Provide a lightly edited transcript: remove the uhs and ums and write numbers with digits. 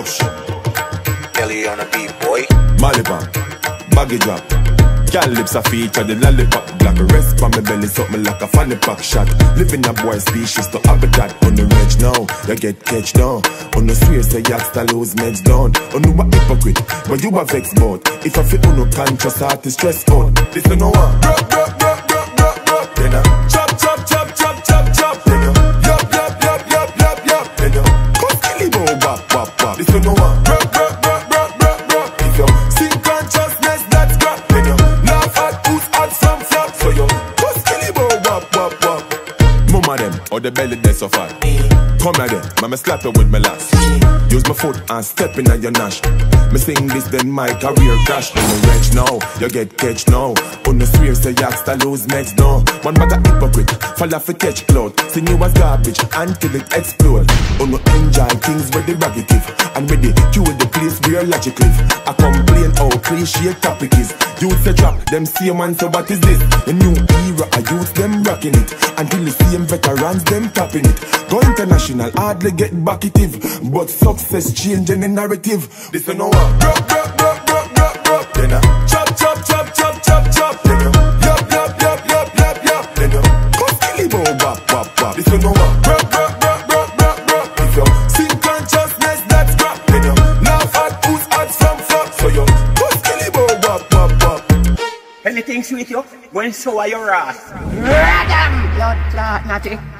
Push. Kelly on a beat, boy. Maliban, baggy drop. Gal lips a feature, the lollipop black. Rest from my belly, something like a funny pack shot. Living a boy species to have a that. On the reg now, you get catch down. On the swear say Yaksta lose meds down. On you a hypocrite, but you a vex bout. If I feel on no conscious heart is stress out. This is no one. Then I chop, chop, chop, chop, chop, chop. Then you yup, yup, yup, yup, yup, yup. Then you go skilly bo bop, bop, bop. This is no one. If you see consciousness, that's crap. Then you laugh at who's at some flop. So you go skilly bo bop, bop, bop. Mama them, or the belly they so fat. Come again, mama slap you with my last. Use my foot and step in at your nash. Me sing this, then my career crash. On the reg now, you get catch now. On the swear say Yaksta lose meds now. One bag of hypocrite, fall off a catch cloud. Sing you as garbage until it explode. On no enjoy things where the ragged give. And with the cue the place where logic live. I complain how cliche topic is. Youth say drop, them same man say what is this? A new era, I youth them rocking it. Until the same veterans them tapping it. Go international, hardly get backitive. But success changing the narrative. This is no one. Then I chop, chop, chop, chop, chop, chop. Then you yup, yup, yup, yup, yup, yup. Then you go skilly bo bop, bop, bop. This is no one. If you see consciousness, that's crap. Then you laugh at who's at some flop. So you go skilly bo bop, bop, bop. Anything sweet you? When so are your ass? Radam! Blood clot, naughty.